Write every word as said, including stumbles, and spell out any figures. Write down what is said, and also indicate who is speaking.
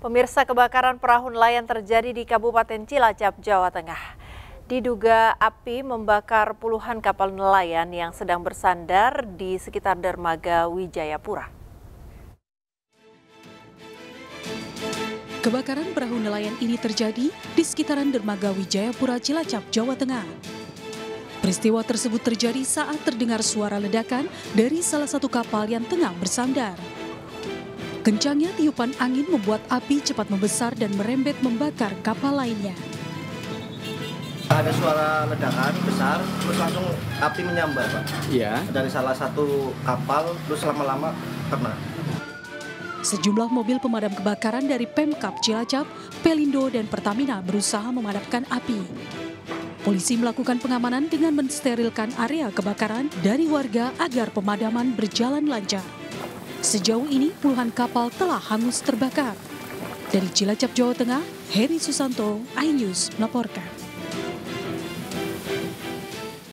Speaker 1: Pemirsa, kebakaran perahu nelayan terjadi di Kabupaten Cilacap, Jawa Tengah. Diduga api membakar puluhan kapal nelayan yang sedang bersandar di sekitar dermaga Wijayapura.
Speaker 2: Kebakaran perahu nelayan ini terjadi di sekitaran dermaga Wijayapura, Cilacap, Jawa Tengah. Peristiwa tersebut terjadi saat terdengar suara ledakan dari salah satu kapal yang tengah bersandar. Kencangnya tiupan angin membuat api cepat membesar dan merembet membakar kapal lainnya.
Speaker 3: Ada suara ledakan besar, terus langsung api menyambar, Pak.
Speaker 4: Iya.
Speaker 3: Dari salah satu kapal, terus lama-lama kena.
Speaker 2: Sejumlah mobil pemadam kebakaran dari Pemkab Cilacap, Pelindo, dan Pertamina berusaha memadamkan api. Polisi melakukan pengamanan dengan mensterilkan area kebakaran dari warga agar pemadaman berjalan lancar. Sejauh ini puluhan kapal telah hangus terbakar. Dari Cilacap, Jawa Tengah, Heri Susanto, iNews melaporkan.